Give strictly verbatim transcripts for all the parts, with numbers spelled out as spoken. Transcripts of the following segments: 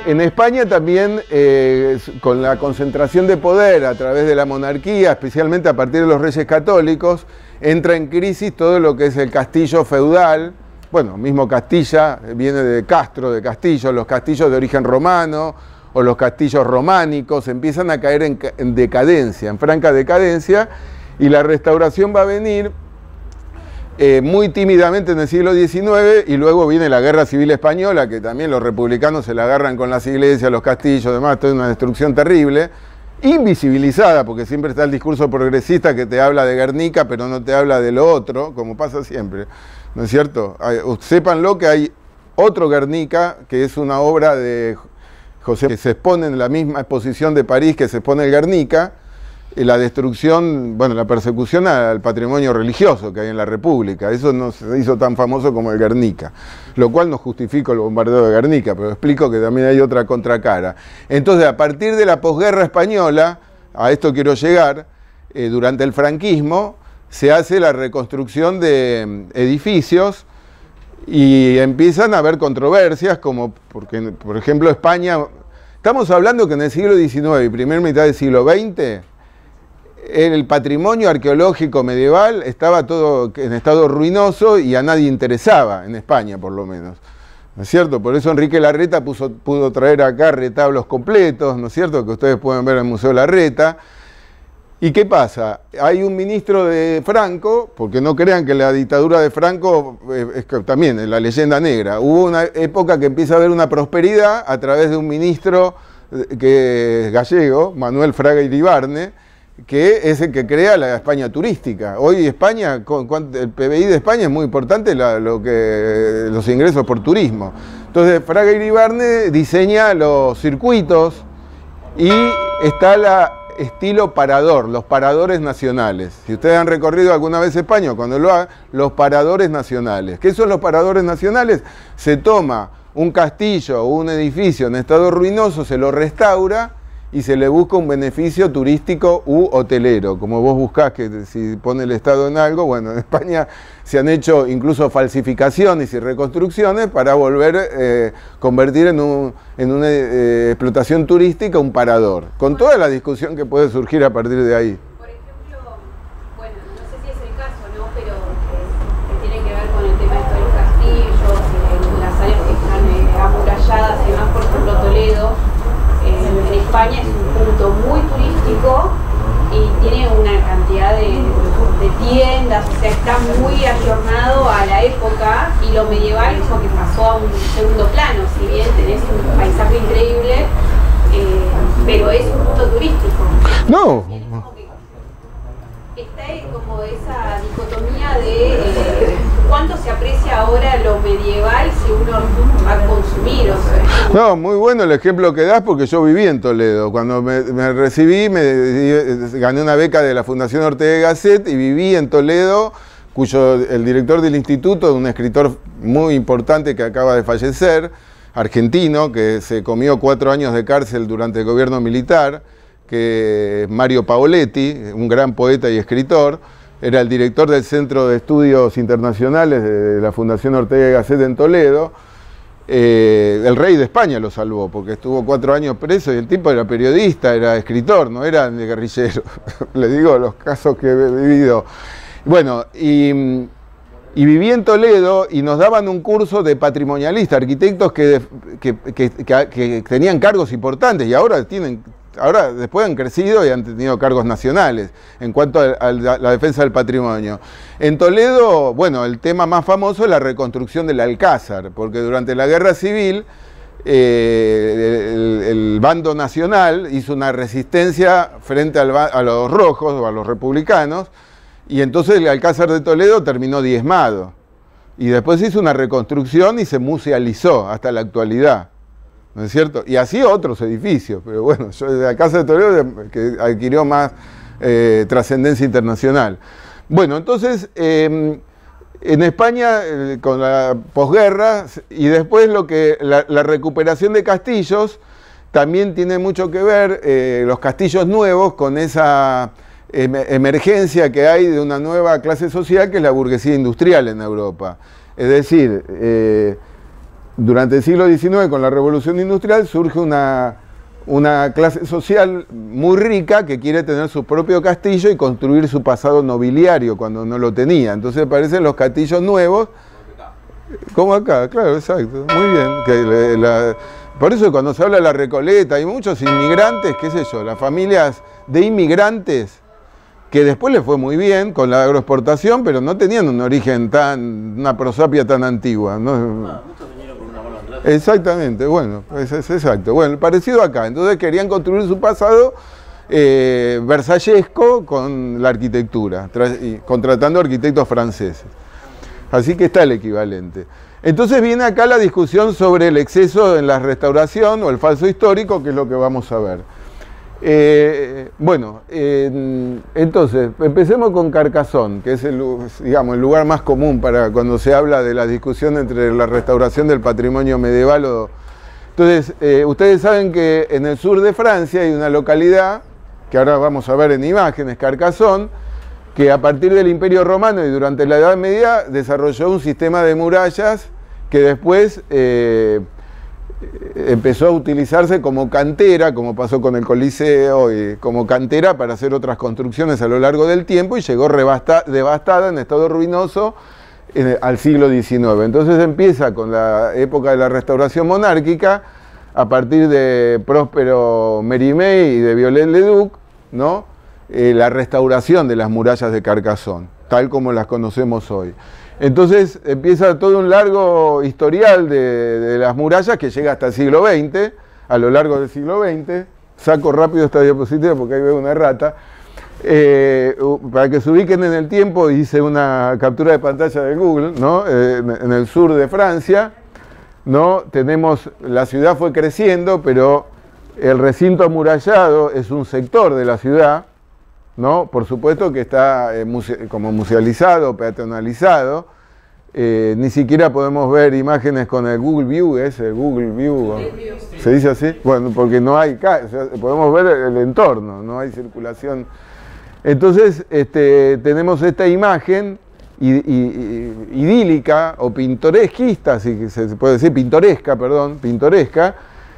en España también, eh, con la concentración de poder a través de la monarquía, especialmente a partir de los reyes católicos, entra en crisis todo lo que es el castillo feudal. Bueno, mismo Castilla viene de Castro, de Castillo, los castillos de origen romano o los castillos románicos empiezan a caer en, en decadencia, en franca decadencia, y la restauración va a venir Eh, muy tímidamente en el siglo diecinueve, y luego viene la Guerra Civil Española, que también los republicanos se la agarran con las iglesias, los castillos, demás, toda una destrucción terrible, invisibilizada, porque siempre está el discurso progresista que te habla de Guernica, pero no te habla de lo otro, como pasa siempre, ¿no es cierto? Hay, sépanlo que hay otro Guernica, que es una obra de José, que se expone en la misma exposición de París que se expone el Guernica, la destrucción, bueno, la persecución al patrimonio religioso que hay en la República. Eso no se hizo tan famoso como el Guernica, lo cual no justifico el bombardeo de Guernica, pero explico que también hay otra contracara. Entonces, a partir de la posguerra española, a esto quiero llegar, eh, durante el franquismo se hace la reconstrucción de edificios y empiezan a haber controversias, como, porque, por ejemplo, España, estamos hablando que en el siglo diecinueve y primera mitad del siglo veinte, el patrimonio arqueológico medieval estaba todo en estado ruinoso y a nadie interesaba, en España por lo menos, ¿no es cierto? Por eso Enrique Larreta puso, pudo traer acá retablos completos, ¿no es cierto?, que ustedes pueden ver en el Museo Larreta. ¿Y qué pasa? Hay un ministro de Franco, porque no crean que la dictadura de Franco es que también es la leyenda negra. Hubo una época que empieza a haber una prosperidad a través de un ministro que es gallego, Manuel Fraga Iribarne, que es el que crea la España turística. Hoy España, el P B I de España es muy importante, la, lo que, los ingresos por turismo. Entonces Fraga Iribarne diseña los circuitos y está la estilo parador, los paradores nacionales. Si ustedes han recorrido alguna vez España, cuando lo hagan, los paradores nacionales. ¿Qué son los paradores nacionales? Se toma un castillo o un edificio en estado ruinoso, se lo restaura y se le busca un beneficio turístico u hotelero, como vos buscás que si pone el Estado en algo. Bueno, en España se han hecho incluso falsificaciones y reconstrucciones para volver a eh, convertir en, un, en una eh, explotación turística un parador, con toda la discusión que puede surgir a partir de ahí. Por ejemplo, bueno, no sé si es el caso, ¿no?, pero que, que tiene que ver con el tema esto de los castillos, eh, las áreas que están eh, amuralladas y demás. Por ejemplo, Toledo, en España es un punto muy turístico y tiene una cantidad de, de tiendas, o sea, está muy ayornado a la época, y lo medieval es como que pasó a un segundo plano. Si bien tenés un paisaje increíble, eh, pero es un punto turístico. No. Está como esa dicotomía de eh, cuánto se aprecia ahora lo medieval si uno va a consumir. O sea. No, muy bueno el ejemplo que das, porque yo viví en Toledo. Cuando me, me recibí, me, gané una beca de la Fundación Ortega y Gasset y viví en Toledo, cuyo el director del instituto, un escritor muy importante que acaba de fallecer, argentino, que se comió cuatro años de cárcel durante el gobierno militar, que es Mario Paoletti, un gran poeta y escritor, era el director del Centro de Estudios Internacionales de la Fundación Ortega y Gasset en Toledo. Eh, el rey de España lo salvó, porque estuvo cuatro años preso, y el tipo era periodista, era escritor, no era guerrillero. Le digo los casos que he vivido. Bueno, y, y viví en Toledo y nos daban un curso de patrimonialista, arquitectos que, que, que, que, que tenían cargos importantes, y ahora tienen... Ahora, después han crecido y han tenido cargos nacionales en cuanto a, a la defensa del patrimonio. En Toledo, bueno, el tema más famoso es la reconstrucción del Alcázar, porque durante la Guerra Civil eh, el, el bando nacional hizo una resistencia frente al, a los rojos o a los republicanos, y entonces el Alcázar de Toledo terminó diezmado. Y después hizo una reconstrucción y se musealizó hasta la actualidad. ¿No es cierto? Y así otros edificios, pero bueno, yo de la Casa de Toledo, que adquirió más eh, trascendencia internacional. Bueno, entonces, eh, en España, eh, con la posguerra, y después lo que la, la recuperación de castillos, también tiene mucho que ver, eh, los castillos nuevos, con esa em emergencia que hay de una nueva clase social, que es la burguesía industrial en Europa. Es decir, eh, durante el siglo diecinueve, con la Revolución Industrial, surge una, una clase social muy rica que quiere tener su propio castillo y construir su pasado nobiliario cuando no lo tenía. Entonces aparecen los castillos nuevos, como acá, claro, exacto, muy bien. Que la, por eso cuando se habla de la Recoleta, hay muchos inmigrantes, qué sé yo, las familias de inmigrantes, que después les fue muy bien con la agroexportación, pero no tenían un origen tan, una prosapia tan antigua, ¿no? Ah, muchos vinieron con una mano atrás. Exactamente, bueno, es, es exacto. Bueno, parecido acá. Entonces querían construir su pasado eh, versallesco con la arquitectura, y contratando arquitectos franceses. Así que está el equivalente. Entonces viene acá la discusión sobre el exceso en la restauración o el falso histórico, que es lo que vamos a ver. Eh, bueno, eh, entonces, empecemos con Carcassonne, que es el, digamos, el lugar más común para cuando se habla de la discusión entre la restauración del patrimonio medieval. O, entonces, eh, ustedes saben que en el sur de Francia hay una localidad, que ahora vamos a ver en imágenes, Carcassonne, que a partir del Imperio Romano y durante la Edad Media desarrolló un sistema de murallas que después eh, empezó a utilizarse como cantera, como pasó con el Coliseo, y como cantera para hacer otras construcciones a lo largo del tiempo, y llegó devastada en estado ruinoso en, al siglo diecinueve. Entonces empieza con la época de la restauración monárquica, a partir de Próspero Mérimée y de Viollet-le-Duc, ¿no? Eh, la restauración de las murallas de Carcassonne, tal como las conocemos hoy. Entonces empieza todo un largo historial de, de las murallas que llega hasta el siglo veinte, a lo largo del siglo veinte. Saco rápido esta diapositiva porque ahí veo una rata. Eh, para que se ubiquen en el tiempo, hice una captura de pantalla de Google, ¿no? Eh, en el sur de Francia, ¿no? Tenemos, la ciudad fue creciendo, pero el recinto amurallado es un sector de la ciudad, ¿no? Por supuesto que está eh, muse como musealizado, peatonalizado. Eh, ni siquiera podemos ver imágenes con el Google View, ¿es el Google View? ¿Se dice así? Bueno, porque no hay, o sea, podemos ver el entorno, no hay circulación. Entonces, este, tenemos esta imagen idílica o pintoresquista, si se puede decir, pintoresca, perdón, pintoresca,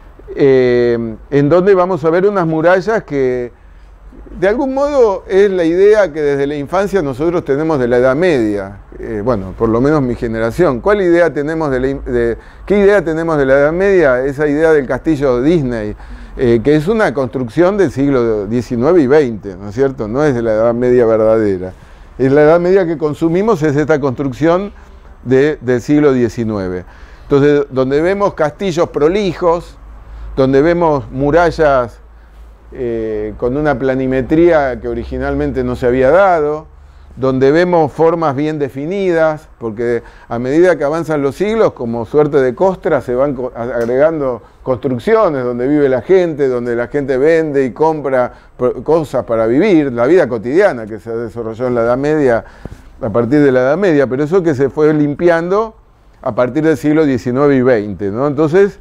eh, en donde vamos a ver unas murallas que de algún modo es la idea que desde la infancia nosotros tenemos de la Edad Media, eh, bueno, por lo menos mi generación. ¿Cuál idea tenemos de, la, de qué idea tenemos de la Edad Media? Esa idea del castillo Disney, eh, que es una construcción del siglo diecinueve y veinte, ¿no es cierto? No es de la Edad Media verdadera. Es la Edad Media que consumimos, es esta construcción de, del siglo diecinueve. Entonces, donde vemos castillos prolijos, donde vemos murallas Eh, con una planimetría que originalmente no se había dado, donde vemos formas bien definidas, porque a medida que avanzan los siglos, como suerte de costra, se van agregando construcciones donde vive la gente, donde la gente vende y compra cosas para vivir, la vida cotidiana que se desarrolló en la Edad Media, a partir de la Edad Media, pero eso que se fue limpiando a partir del siglo diecinueve y veinte, ¿no? Entonces,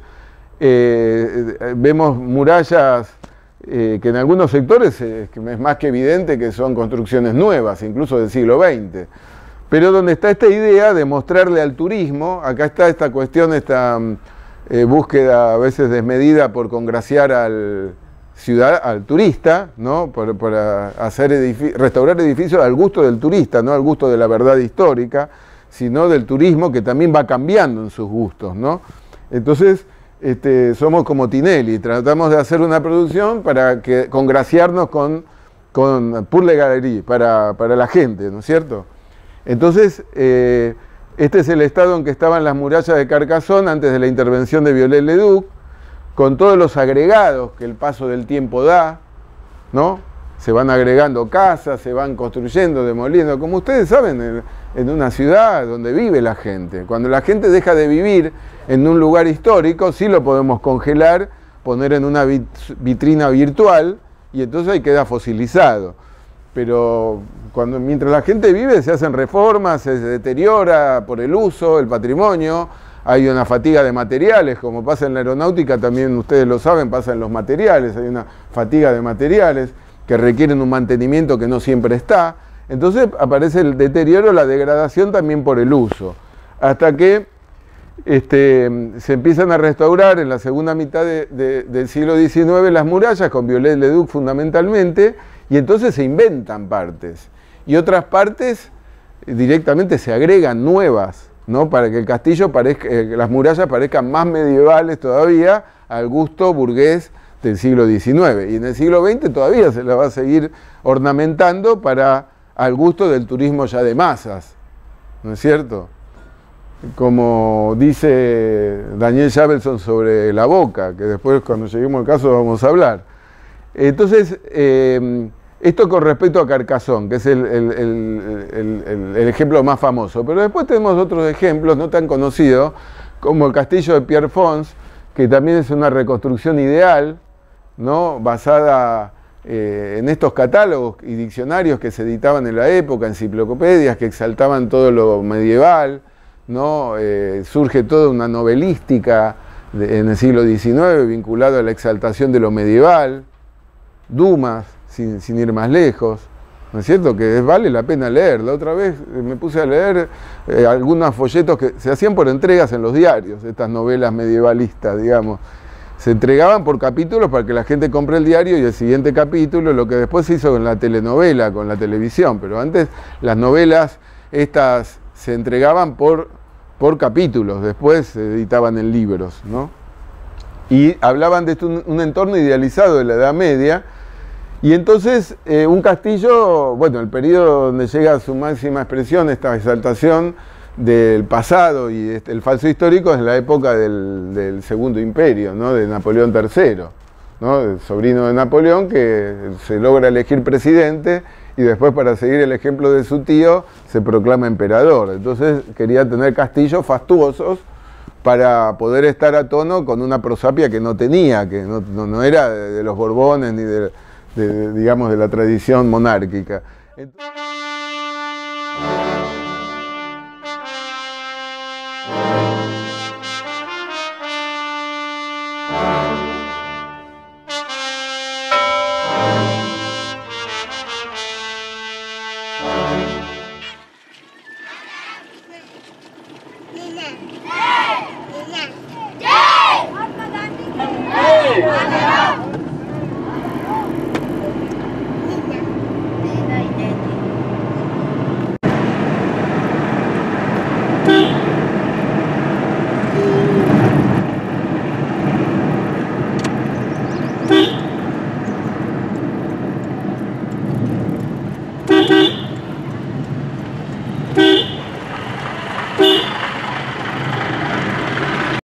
eh, vemos murallas Eh, que en algunos sectores eh, es más que evidente que son construcciones nuevas, incluso del siglo veinte. Pero donde está esta idea de mostrarle al turismo, acá está esta cuestión, esta eh, búsqueda a veces desmedida por congraciar al, ciudad, al turista, ¿no? Por, por hacer edific- restaurar edificios al gusto del turista, no al gusto de la verdad histórica, sino del turismo que también va cambiando en sus gustos, ¿no? Entonces, Este, somos como Tinelli, tratamos de hacer una producción para que, congraciarnos con, con pour les galeries, para, para la gente, ¿no es cierto? Entonces, eh, este es el estado en que estaban las murallas de Carcassonne antes de la intervención de Viollet-le-Duc, con todos los agregados que el paso del tiempo da, ¿no? Se van agregando casas, se van construyendo, demoliendo, como ustedes saben, en, en una ciudad donde vive la gente. Cuando la gente deja de vivir en un lugar histórico, sí lo podemos congelar, poner en una vit vitrina virtual, y entonces ahí queda fosilizado. Pero cuando, mientras la gente vive, se hacen reformas, se deteriora por el uso, el patrimonio, hay una fatiga de materiales, como pasa en la aeronáutica, también ustedes lo saben, pasa en los materiales, hay una fatiga de materiales que requieren un mantenimiento que no siempre está. Entonces aparece el deterioro, la degradación también por el uso. Hasta que este, se empiezan a restaurar en la segunda mitad de, de, del siglo diecinueve las murallas, con Viollet-le-Duc fundamentalmente, y entonces se inventan partes. Y otras partes directamente se agregan nuevas, ¿no? Para que el castillo parezca, eh, las murallas parezcan más medievales todavía al gusto burgués del siglo diecinueve. Y en el siglo veinte todavía se la va a seguir ornamentando para al gusto del turismo ya de masas, ¿no es cierto? Como dice Daniel Javelson sobre La Boca, que después cuando lleguemos al caso vamos a hablar. Entonces, eh, esto con respecto a Carcassonne, que es el, el, el, el, el ejemplo más famoso. Pero después tenemos otros ejemplos no tan conocidos, como el castillo de Pierrefonds, que también es una reconstrucción ideal, ¿no? Basada eh, en estos catálogos y diccionarios que se editaban en la época, enciclopedias que exaltaban todo lo medieval, ¿no? Eh, surge toda una novelística de, en el siglo diecinueve vinculado a la exaltación de lo medieval, Dumas, sin, sin ir más lejos, ¿no es cierto? Que vale la pena leer. La otra vez me puse a leer eh, algunos folletos que se hacían por entregas en los diarios, estas novelas medievalistas, digamos. Se entregaban por capítulos para que la gente compre el diario y el siguiente capítulo, lo que después se hizo con la telenovela, con la televisión, pero antes las novelas estas se entregaban por, por capítulos, después se editaban en libros, ¿no? Y hablaban de esto, un, un entorno idealizado de la Edad Media. Y entonces eh, un castillo, bueno, el periodo donde llega a su máxima expresión esta exaltación del pasado y este, el falso histórico es la época del, del Segundo Imperio, ¿no? De Napoleón tercero, ¿no? El sobrino de Napoleón que se logra elegir presidente y después, para seguir el ejemplo de su tío, se proclama emperador. Entonces quería tener castillos fastuosos para poder estar a tono con una prosapia que no tenía, que no, no, no era de, de los Borbones ni de... De, digamos, de la tradición monárquica. Entonces,